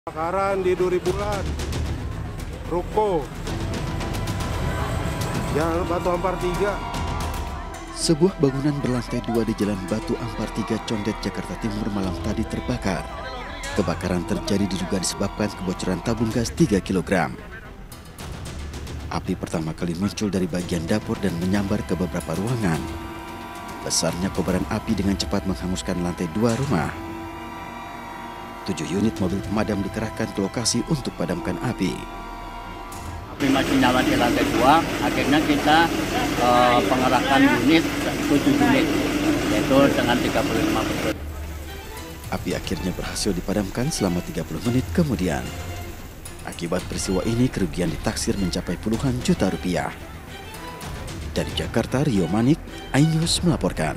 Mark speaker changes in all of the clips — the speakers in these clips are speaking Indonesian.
Speaker 1: Kebakaran di Duri Bulan, ruko, Jalan Batu Ampar 3.
Speaker 2: Sebuah bangunan berlantai 2 di Jalan Batu Ampar 3, Condet, Jakarta Timur malam tadi terbakar. Kebakaran terjadi diduga disebabkan kebocoran tabung gas 3 kg. Api pertama kali muncul dari bagian dapur dan menyambar ke beberapa ruangan. Besarnya kobaran api dengan cepat menghanguskan lantai 2 rumah. 7 unit mobil pemadam dikerahkan ke lokasi untuk padamkan api.
Speaker 3: Api masih nyala di lantai 2, akhirnya kita pengerahkan unit 7 unit, yaitu dengan 35 personil.
Speaker 2: Api akhirnya berhasil dipadamkan selama 30 menit kemudian. Akibat peristiwa ini kerugian ditaksir mencapai puluhan juta rupiah. Dari Jakarta, Rio Manik, iNews melaporkan.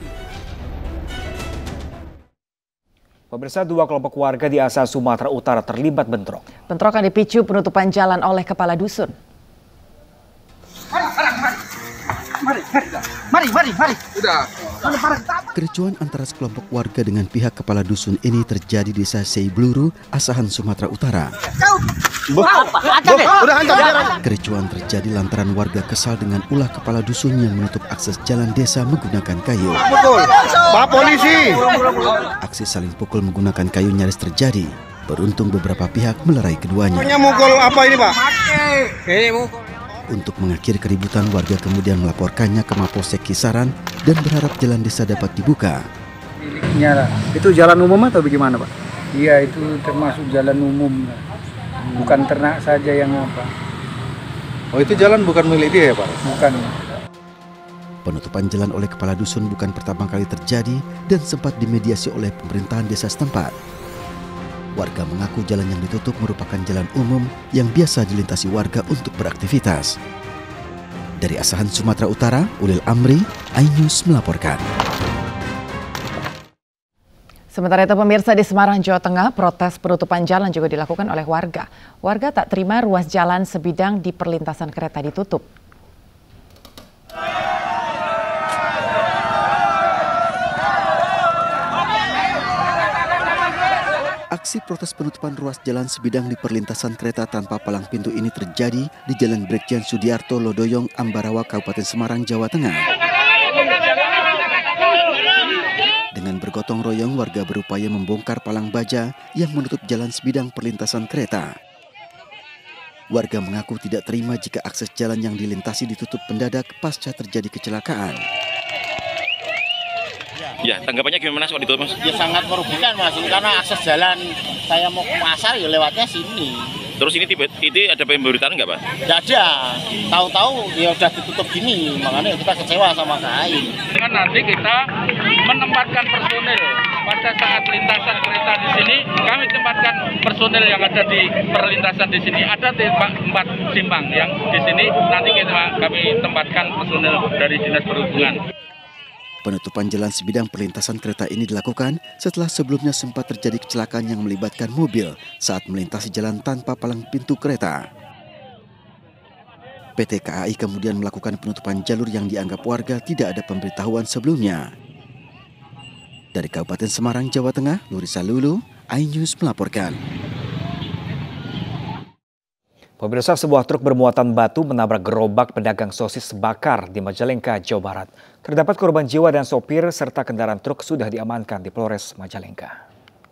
Speaker 4: Pemirsa, 2 kelompok warga di Asa, Sumatera Utara terlibat bentrok.
Speaker 5: Bentrokan dipicu penutupan jalan oleh kepala dusun.
Speaker 6: Mari. Udah.
Speaker 2: Kericuan antara sekelompok warga dengan pihak kepala dusun ini terjadi di Desa Seibluru, Asahan, Sumatera Utara. Kericuan terjadi lantaran warga kesal dengan ulah kepala dusun yang menutup akses jalan desa menggunakan kayu.
Speaker 1: Pak Polisi!
Speaker 2: Aksi saling pukul menggunakan kayu nyaris terjadi. Beruntung beberapa pihak melerai keduanya.
Speaker 1: Mukul apa ini, Pak?
Speaker 2: Untuk mengakhiri keributan, warga kemudian melaporkannya ke Mapolsek Kisaran dan berharap jalan desa dapat dibuka.
Speaker 6: Itu jalan umum atau bagaimana, Pak? Iya, itu termasuk jalan umum. Bukan ternak saja yang apa.
Speaker 1: Oh, itu jalan bukan milik dia ya, Pak?
Speaker 6: Bukan.
Speaker 2: Penutupan jalan oleh kepala dusun bukan pertama kali terjadi dan sempat dimediasi oleh pemerintahan desa setempat. Warga mengaku jalan yang ditutup merupakan jalan umum yang biasa dilintasi warga untuk beraktivitas. Dari Asahan, Sumatera Utara, Ulil Amri, iNews melaporkan.
Speaker 5: Sementara itu pemirsa, di Semarang, Jawa Tengah, protes penutupan jalan juga dilakukan oleh warga. Warga tak terima ruas jalan sebidang di perlintasan kereta ditutup.
Speaker 2: Aksi protes penutupan ruas jalan sebidang di perlintasan kereta tanpa palang pintu ini terjadi di Jalan Brigjen Sudiarto Lodoyong, Ambarawa, Kabupaten Semarang, Jawa Tengah. Dengan bergotong royong, warga berupaya membongkar palang baja yang menutup jalan sebidang perlintasan kereta. Warga mengaku tidak terima jika akses jalan yang dilintasi ditutup mendadak pasca terjadi kecelakaan.
Speaker 7: Ya, tanggapannya gimana soal itu, Mas?
Speaker 3: Ya sangat merugikan, Mas, karena akses jalan saya mau ke pasar ya lewatnya sini.
Speaker 7: Terus ini ada pemberitaan nggak, Pak?
Speaker 3: Nggak ada, tahu-tahu ya udah ditutup gini, makanya kita kecewa sama KAI.
Speaker 8: Dengan nanti kita menempatkan personil pada saat lintasan kereta di sini, kami tempatkan personil yang ada di perlintasan di sini. Ada tempat simpang yang di sini nanti kami tempatkan personil dari Dinas Perhubungan.
Speaker 2: Penutupan jalan sebidang perlintasan kereta ini dilakukan setelah sebelumnya sempat terjadi kecelakaan yang melibatkan mobil saat melintasi jalan tanpa palang pintu kereta. PT KAI kemudian melakukan penutupan jalur yang dianggap warga tidak ada pemberitahuan sebelumnya. Dari Kabupaten Semarang, Jawa Tengah, Lurisa Lulu, iNews melaporkan.
Speaker 4: Pemirsa, sebuah truk bermuatan batu menabrak gerobak pedagang sosis bakar di Majalengka, Jawa Barat. Terdapat korban jiwa dan sopir serta kendaraan truk sudah diamankan di Polres Majalengka.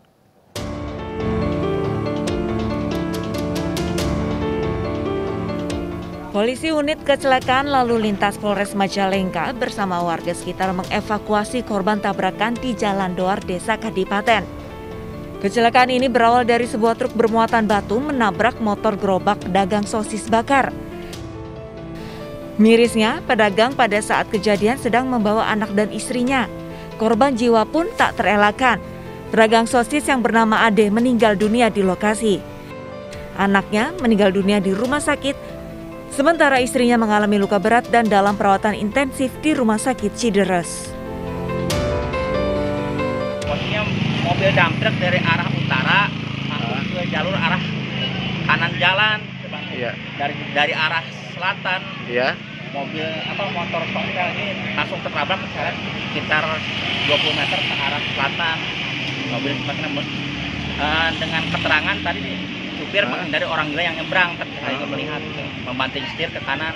Speaker 9: Polisi unit kecelakaan lalu lintas Polres Majalengka bersama warga sekitar mengevakuasi korban tabrakan di Jalan Doar, Desa Kadipaten. Kecelakaan ini berawal dari sebuah truk bermuatan batu menabrak motor gerobak pedagang sosis bakar. Mirisnya, pedagang pada saat kejadian sedang membawa anak dan istrinya. Korban jiwa pun tak terelakkan. Pedagang sosis yang bernama Ade meninggal dunia di lokasi. Anaknya meninggal dunia di rumah sakit, sementara istrinya mengalami luka berat dan dalam perawatan intensif di Rumah Sakit Cideres.
Speaker 3: Mobil dump truck dari arah utara masuk ke jalur arah kanan jalan.
Speaker 6: Iya.
Speaker 3: Dari arah selatan.
Speaker 6: Iya.
Speaker 3: Motor Soxtel ini langsung tertabrak ke jalan sekitar 20 meter ke arah selatan. Mobil tempatnya dengan keterangan tadi supir menghindari orang gila yang nyebrang ketika melihat, membanting setir ke kanan.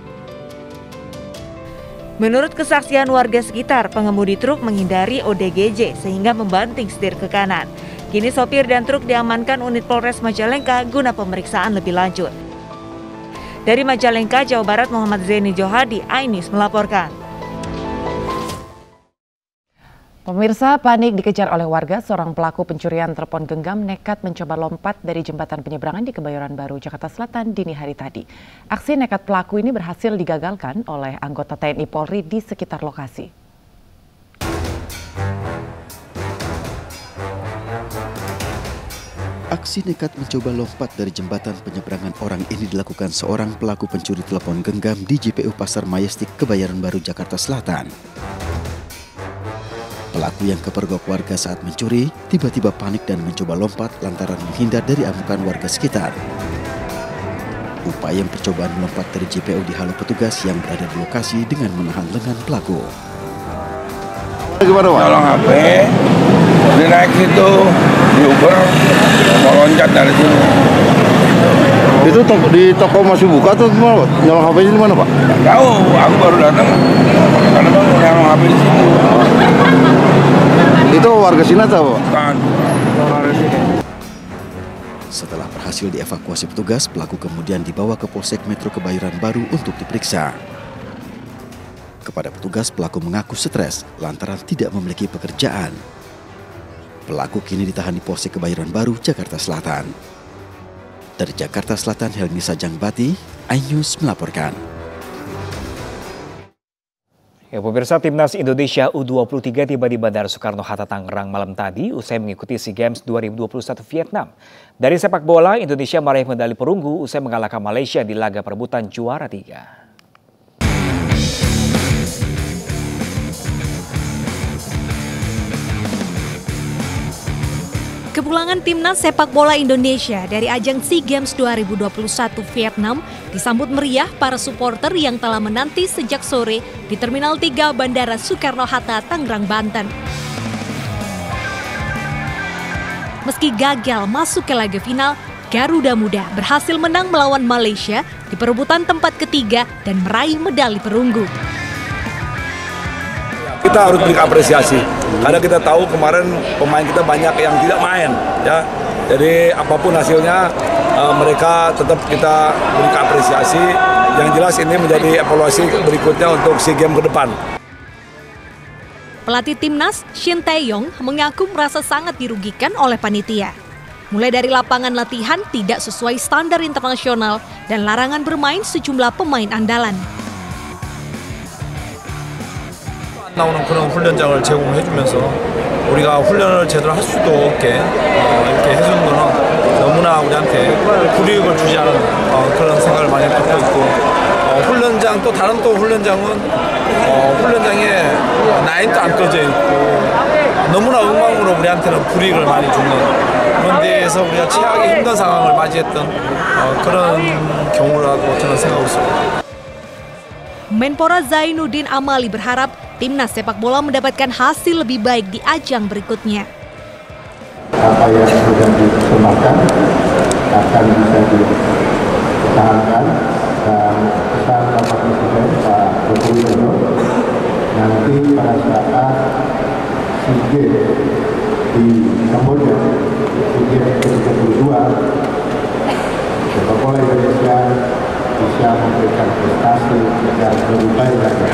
Speaker 9: Menurut kesaksian warga sekitar, pengemudi truk menghindari ODGJ sehingga membanting setir ke kanan. Kini sopir dan truk diamankan unit Polres Majalengka guna pemeriksaan lebih lanjut. Dari Majalengka, Jawa Barat, Muhammad Zaini Johadi, iNews melaporkan.
Speaker 5: Pemirsa, panik dikejar oleh warga. Seorang pelaku pencurian telepon genggam nekat mencoba lompat dari jembatan penyeberangan di Kebayoran Baru, Jakarta Selatan dini hari tadi. Aksi nekat pelaku ini berhasil digagalkan oleh anggota TNI Polri di sekitar lokasi.
Speaker 2: Aksi nekat mencoba lompat dari jembatan penyeberangan orang ini dilakukan seorang pelaku pencuri telepon genggam di JPU Pasar Majestic, Kebayoran Baru, Jakarta Selatan. Pelaku yang kepergok warga saat mencuri tiba-tiba panik dan mencoba lompat lantaran menghindar dari amukan warga sekitar. Upaya percobaan melompat dari JPU dihalau petugas yang berada di lokasi dengan menahan lengan pelaku.
Speaker 10: Gimana, Pak? Nyolong HP, dia naik situ, di Uber, mau loncat dari sini. Itu di toko masih buka atau gimana, Pak? Nyolong HP di mana, Pak? Nggak tahu, aku baru datang, karena Bang nyolong HP di situ. Itu warga sini atau Pak?
Speaker 2: Setelah berhasil dievakuasi petugas, pelaku kemudian dibawa ke Polsek Metro Kebayoran Baru untuk diperiksa. Kepada petugas, pelaku mengaku stres lantaran tidak memiliki pekerjaan. Pelaku kini ditahan di Polsek Kebayoran Baru, Jakarta Selatan. Dari Jakarta Selatan, Helmi Sajangbati, iNews melaporkan.
Speaker 4: Ya, pemirsa, Timnas Indonesia U23 tiba di Bandara Soekarno-Hatta, Tangerang malam tadi usai mengikuti SEA Games 2021 Vietnam. Dari sepak bola, Indonesia meraih medali perunggu usai mengalahkan Malaysia di laga perebutan juara 3.
Speaker 11: Kepulangan Timnas Sepak Bola Indonesia dari ajang SEA Games 2021 Vietnam disambut meriah para supporter yang telah menanti sejak sore di Terminal 3 Bandara Soekarno-Hatta, Tangerang, Banten. Meski gagal masuk ke laga final, Garuda Muda berhasil menang melawan Malaysia di perebutan tempat ketiga dan meraih medali perunggu.
Speaker 10: Kita harus beri apresiasi karena kita tahu kemarin pemain kita banyak yang tidak main, ya. Jadi apapun hasilnya mereka tetap kita beri apresiasi. Yang jelas ini menjadi evaluasi berikutnya untuk SEA Games ke depan.
Speaker 11: Pelatih Timnas Shin Tae-yong mengaku merasa sangat dirugikan oleh panitia. Mulai dari lapangan latihan tidak sesuai standar internasional dan larangan bermain sejumlah pemain andalan.
Speaker 12: 나오는 그런 훈련장을 제공해주면서 우리가 훈련을 제대로 할 수도 없게 이렇게 해주는 거는 너무나 우리한테 불이익을 주지 않은 그런 생각을 많이 갖고 있고 훈련장 또 다른 또 훈련장은 훈련장에 라인도 안 꺼져 있고 너무나 엉망으로 우리한테는 불이익을 많이 주는 그런 데에서 우리가 최악의 힘든 상황을 맞이했던 그런 경우라고 저는 생각하고 있습니다.
Speaker 11: Menpora Zainuddin Amali berharap Timnas sepak bola mendapatkan hasil lebih baik di ajang berikutnya.
Speaker 13: Apa yang sudah dipersembahkan akan bisa diusahakan dan pesan Bapak Presiden Pak Joko Widodo nanti pada saat SEA Games di Kamboja, SEA Games ke-32, sepak bola Indonesia bisa memberikan prestasi yang lebih baik lagi.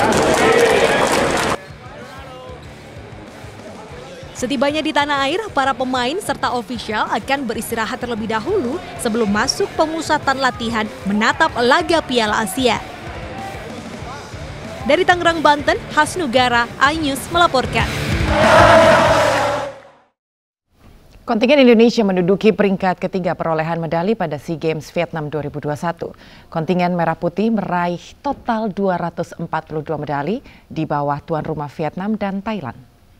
Speaker 11: Setibanya di tanah air, para pemain serta ofisial akan beristirahat terlebih dahulu sebelum masuk pemusatan latihan menatap laga Piala Asia. Dari Tangerang, Banten, Hasnugara, iNews melaporkan.
Speaker 5: Kontingen Indonesia menduduki peringkat ketiga perolehan medali pada SEA Games Vietnam 2021. Kontingen Merah Putih meraih total 242 medali di bawah tuan rumah Vietnam dan Thailand.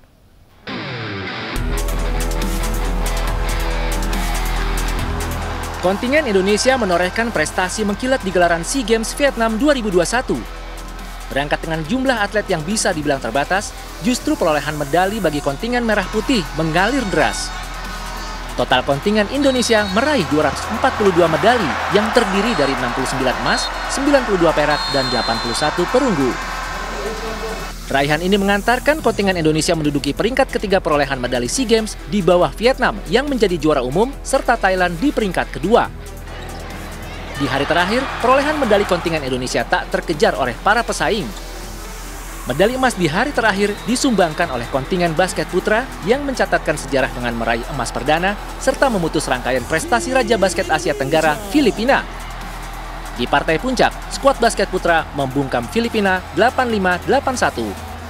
Speaker 14: Kontingen Indonesia menorehkan prestasi mengkilat di gelaran SEA Games Vietnam 2021. Berangkat dengan jumlah atlet yang bisa dibilang terbatas, justru perolehan medali bagi kontingen Merah Putih mengalir deras. Total kontingen Indonesia meraih 242 medali yang terdiri dari 69 emas, 92 perak, dan 81 perunggu. Raihan ini mengantarkan kontingen Indonesia menduduki peringkat ketiga perolehan medali SEA Games di bawah Vietnam yang menjadi juara umum serta Thailand di peringkat kedua. Di hari terakhir, perolehan medali kontingen Indonesia tak terkejar oleh para pesaing. Medali emas di hari terakhir disumbangkan oleh kontingen basket putra yang mencatatkan sejarah dengan meraih emas perdana serta memutus rangkaian prestasi Raja Basket Asia Tenggara, Filipina. Di partai puncak, skuad basket putra membungkam Filipina 85-81.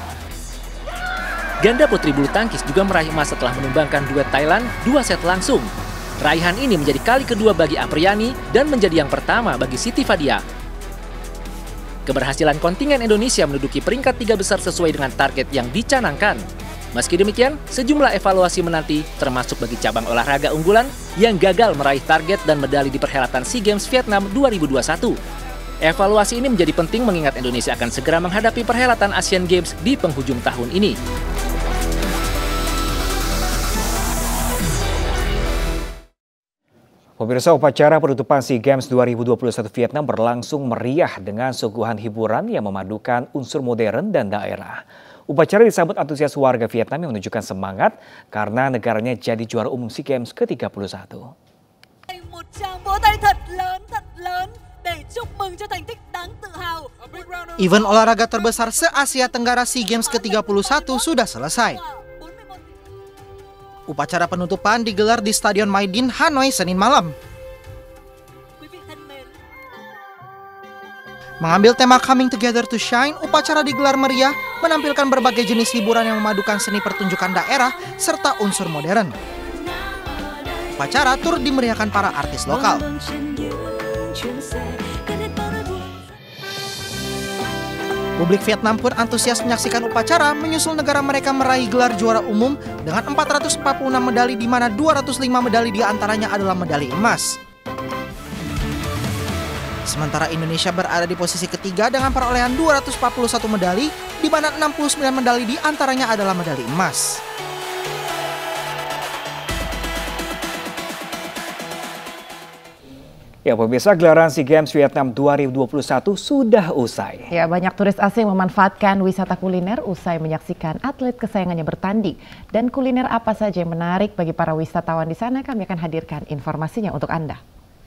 Speaker 14: Ganda putri bulu tangkis juga meraih emas setelah menumbangkan duet Thailand 2 set langsung. Raihan ini menjadi kali kedua bagi Apriani dan menjadi yang pertama bagi Siti Fadia. Keberhasilan kontingen Indonesia menduduki peringkat 3 besar sesuai dengan target yang dicanangkan. Meski demikian, sejumlah evaluasi menanti termasuk bagi cabang olahraga unggulan yang gagal meraih target dan medali di perhelatan SEA Games Vietnam 2021. Evaluasi ini menjadi penting mengingat Indonesia akan segera menghadapi perhelatan Asian Games di penghujung tahun ini.
Speaker 4: Pemirsa, upacara penutupan SEA Games 2021 Vietnam berlangsung meriah dengan suguhan hiburan yang memadukan unsur modern dan daerah. Upacara disambut antusias warga Vietnam yang menunjukkan semangat karena negaranya jadi juara umum SEA Games ke-31.
Speaker 15: Event olahraga terbesar se-Asia Tenggara SEA Games ke-31 sudah selesai. Upacara penutupan digelar di Stadion Mai Dinh, Hanoi, Senin malam. Mengambil tema Coming Together to Shine, upacara digelar meriah, menampilkan berbagai jenis hiburan yang memadukan seni pertunjukan daerah serta unsur modern. Upacara turut dimeriahkan para artis lokal. Publik Vietnam pun antusias menyaksikan upacara menyusul negara mereka meraih gelar juara umum dengan 446 medali di mana 205 medali diantaranya adalah medali emas. Sementara Indonesia berada di posisi ketiga dengan perolehan 241 medali di mana 69 medali diantaranya adalah medali emas.
Speaker 4: Ya, pemirsa, gelaran SEA Games Vietnam 2021 sudah usai.
Speaker 5: Ya, banyak turis asing memanfaatkan wisata kuliner usai menyaksikan atlet kesayangannya bertanding. Dan kuliner apa saja yang menarik bagi para wisatawan di sana, kami akan hadirkan informasinya untuk Anda.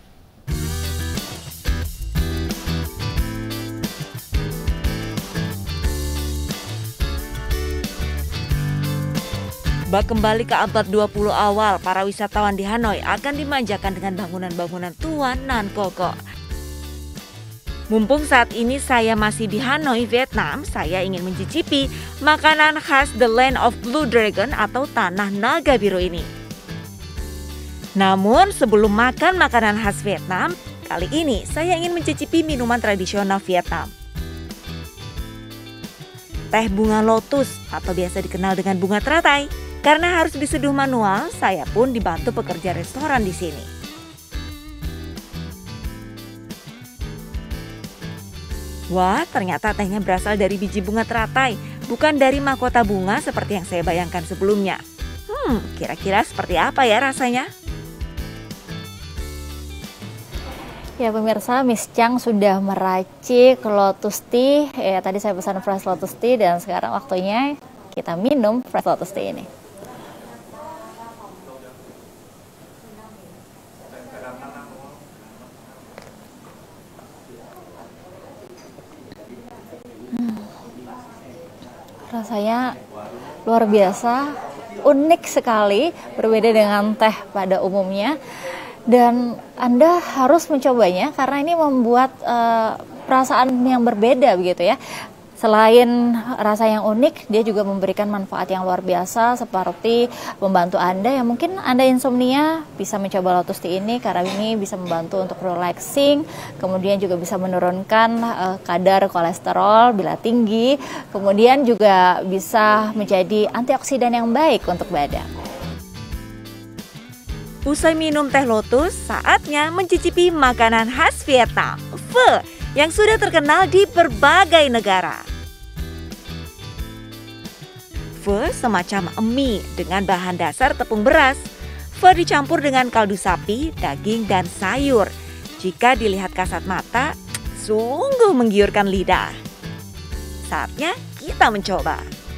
Speaker 9: Bak kembali ke abad 20 awal, para wisatawan di Hanoi akan dimanjakan dengan bangunan-bangunan tua nan kokoh. Mumpung saat ini saya masih di Hanoi, Vietnam, saya ingin mencicipi makanan khas The Land of Blue Dragon atau Tanah Naga Biru ini. Namun sebelum makan makanan khas Vietnam, kali ini saya ingin mencicipi minuman tradisional Vietnam. Teh bunga lotus atau biasa dikenal dengan bunga teratai. Karena harus diseduh manual, saya pun dibantu pekerja restoran di sini. Wah, ternyata tehnya berasal dari biji bunga teratai, bukan dari mahkota bunga seperti yang saya bayangkan sebelumnya. Kira-kira seperti apa ya rasanya?
Speaker 16: Ya pemirsa, Miss Chang sudah meracik lotus tea. Ya, tadi saya pesan fresh lotus tea dan sekarang waktunya kita minum fresh lotus tea ini. Rasanya luar biasa, unik sekali, berbeda dengan teh pada umumnya. Dan Anda harus mencobanya karena ini membuat perasaan yang berbeda begitu ya. Selain rasa yang unik, dia juga memberikan manfaat yang luar biasa seperti membantu Anda yang mungkin Anda insomnia, bisa mencoba lotus tea ini karena ini bisa membantu untuk relaxing, kemudian juga bisa menurunkan kadar kolesterol bila tinggi, kemudian juga bisa menjadi antioksidan yang baik untuk badan.
Speaker 9: Usai minum teh lotus, saatnya mencicipi makanan khas Vietnam, pho, yang sudah terkenal di berbagai negara. Pho semacam mie dengan bahan dasar tepung beras. Pho dicampur dengan kaldu sapi, daging, dan sayur. Jika dilihat kasat mata, sungguh menggiurkan lidah. Saatnya kita mencoba.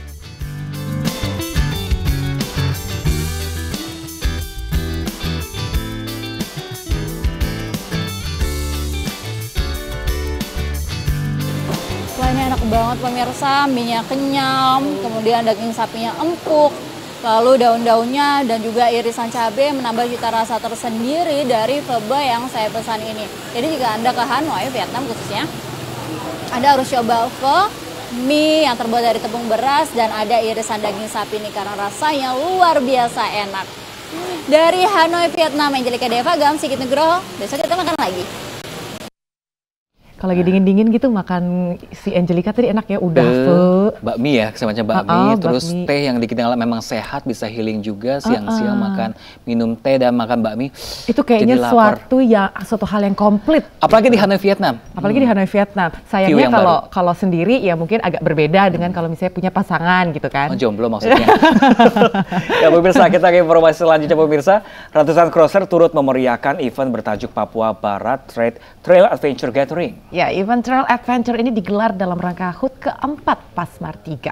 Speaker 16: Wah, ini enak banget pemirsa, mie-nya kenyam, kemudian daging sapinya empuk, lalu daun-daunnya dan juga irisan cabai menambah cita rasa tersendiri dari pho yang saya pesan ini. Jadi jika Anda ke Hanoi, Vietnam khususnya, Anda harus coba pho, mie yang terbuat dari tepung beras dan ada irisan daging sapi ini karena rasanya luar biasa enak. Dari Hanoi, Vietnam, Angelica Deva, Gam Sigit Nugroho, besok kita makan lagi.
Speaker 5: Kalau lagi dingin-dingin gitu makan si Angelica tadi enak ya, udah
Speaker 4: bakmi ya, semacam bakmi, terus bakmi. Teh yang dikenal memang sehat, bisa healing juga, siang-siang makan, minum teh dan makan bakmi.
Speaker 5: Itu kayaknya suatu hal yang komplit.
Speaker 4: Apalagi di Hanoi, Vietnam.
Speaker 5: Apalagi di Hanoi, Vietnam. Sayangnya kalau sendiri ya mungkin agak berbeda dengan kalau misalnya punya pasangan gitu kan.
Speaker 4: Jomblo maksudnya. Ya pemirsa, kita ke informasi selanjutnya pemirsa. Ratusan crosser turut memeriahkan event bertajuk Papua Barat Trail Adventure Gathering.
Speaker 5: Ya, event Trail Adventure ini digelar dalam rangka HUT keempat Pasmar 3.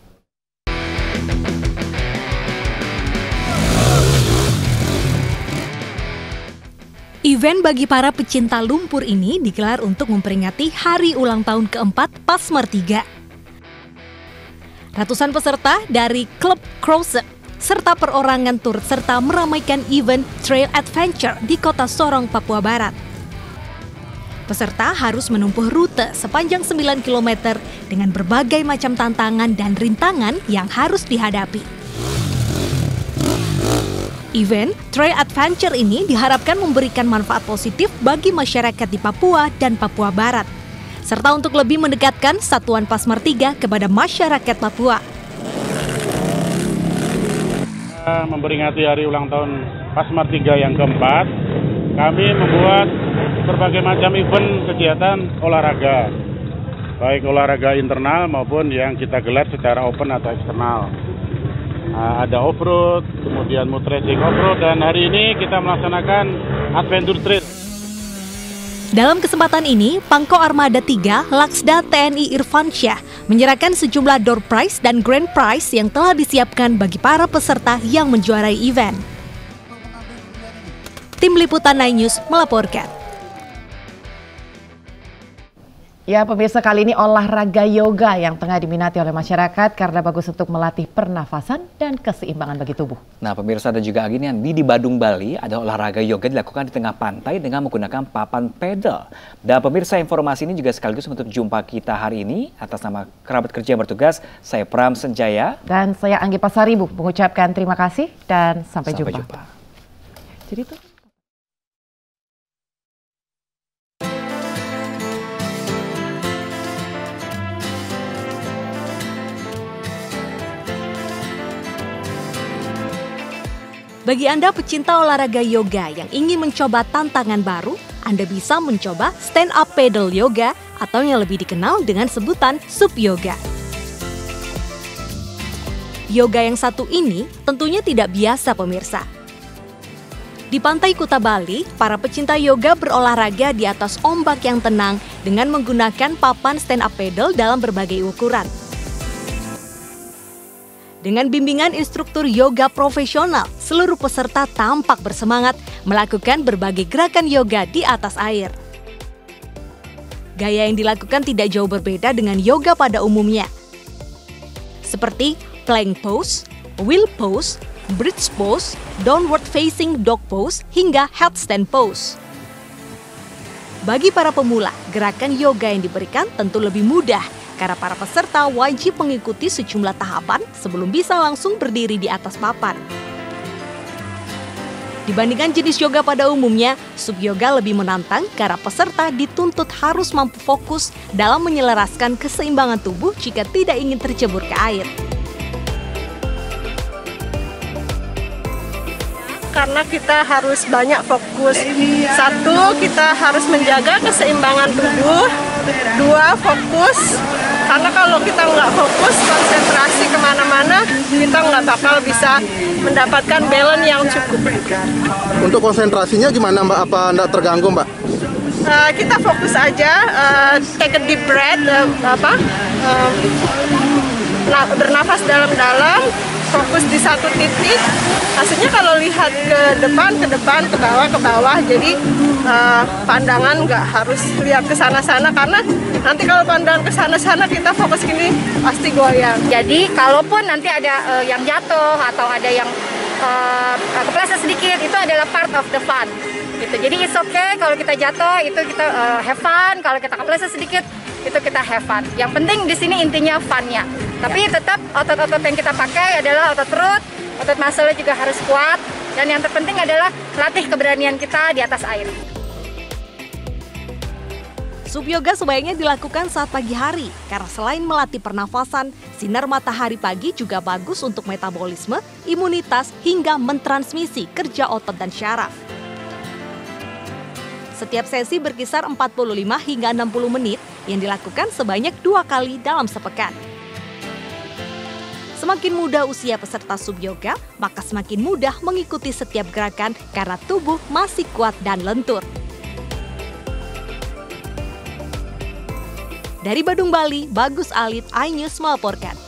Speaker 11: Event bagi para pecinta lumpur ini digelar untuk memperingati hari ulang tahun keempat Pasmar 3. Ratusan peserta dari klub Crosser serta perorangan turut serta meramaikan event Trail Adventure di kota Sorong, Papua Barat. Peserta harus menempuh rute sepanjang 9 km dengan berbagai macam tantangan dan rintangan yang harus dihadapi. Event Trail Adventure ini diharapkan memberikan manfaat positif bagi masyarakat di Papua dan Papua Barat, serta untuk lebih mendekatkan Satuan Pasmar 3 kepada masyarakat Papua.
Speaker 17: Memperingati hari ulang tahun Pasmar 3 yang keempat, kami membuat berbagai macam event kegiatan olahraga, baik olahraga internal maupun yang kita gelar secara open atau eksternal. Ada off-road, kemudian mood racing off-road, dan hari ini kita melaksanakan adventure trail.
Speaker 11: Dalam kesempatan ini, Pangko Armada 3 Laksda TNI Irfansyah menyerahkan sejumlah door prize dan grand prize yang telah disiapkan bagi para peserta yang menjuarai event. Tim Liputan 9 News melaporkan.
Speaker 5: Ya pemirsa, kali ini olahraga yoga yang tengah diminati oleh masyarakat karena bagus untuk melatih pernafasan dan keseimbangan bagi tubuh.
Speaker 4: Nah pemirsa, ada juga gini di Badung, Bali, ada olahraga yoga dilakukan di tengah pantai dengan menggunakan papan pedal. Dan pemirsa, informasi ini juga sekaligus untuk jumpa kita hari ini. Atas nama kerabat kerja yang bertugas, saya Pram Senjaya.
Speaker 5: Dan saya Anggi Pasaribu mengucapkan terima kasih dan sampai jumpa. Jadi itu.
Speaker 11: Bagi Anda pecinta olahraga yoga yang ingin mencoba tantangan baru, Anda bisa mencoba stand up paddle yoga atau yang lebih dikenal dengan sebutan SUP yoga. Yoga yang satu ini tentunya tidak biasa pemirsa. Di pantai Kuta Bali, para pecinta yoga berolahraga di atas ombak yang tenang dengan menggunakan papan stand up paddle dalam berbagai ukuran. Dengan bimbingan instruktur yoga profesional, seluruh peserta tampak bersemangat melakukan berbagai gerakan yoga di atas air. Gaya yang dilakukan tidak jauh berbeda dengan yoga pada umumnya, seperti plank pose, wheel pose, bridge pose, downward facing dog pose, hingga headstand pose. Bagi para pemula, gerakan yoga yang diberikan tentu lebih mudah karena para peserta wajib mengikuti sejumlah tahapan sebelum bisa langsung berdiri di atas papan. Dibandingkan jenis yoga pada umumnya, SUP yoga lebih menantang karena peserta dituntut harus mampu fokus dalam menyelaraskan keseimbangan tubuh jika tidak ingin tercebur ke air.
Speaker 18: Karena kita harus banyak fokus. Satu, kita harus menjaga keseimbangan tubuh. Dua, fokus Karena kalau kita nggak fokus, konsentrasi kemana-mana, kita nggak bakal bisa mendapatkan balance yang cukup.
Speaker 1: Untuk konsentrasinya gimana Mbak? Apa nggak terganggu Mbak?
Speaker 18: Kita fokus aja, take a deep breath, bernafas dalam-dalam, fokus di satu titik. Hasilnya kalau lihat ke depan, ke bawah. Jadi pandangan nggak harus lihat ke sana-sana, karena nanti kalau pandangan ke sana-sana kita fokus gini pasti goyang.
Speaker 19: Jadi kalaupun nanti ada yang jatuh atau ada yang kepleset sedikit, itu adalah part of the fun. Gitu. Jadi it's okay kalau kita jatuh, itu kita have fun. Kalau kita kepleset sedikit, itu kita have fun. Yang penting di sini intinya fun-nya. Tapi tetap otot-otot yang kita pakai adalah otot perut, otot muscle juga harus kuat. Dan yang terpenting adalah latih keberanian kita di atas air.
Speaker 11: Sub yoga sebaiknya dilakukan saat pagi hari, karena selain melatih pernafasan, sinar matahari pagi juga bagus untuk metabolisme, imunitas, hingga mentransmisi kerja otot dan syaraf. Setiap sesi berkisar 45 hingga 60 menit yang dilakukan sebanyak 2 kali dalam sepekan. Semakin muda usia peserta sub yoga, maka semakin mudah mengikuti setiap gerakan karena tubuh masih kuat dan lentur. Dari Badung, Bali, Bagus Alit, iNews melaporkan.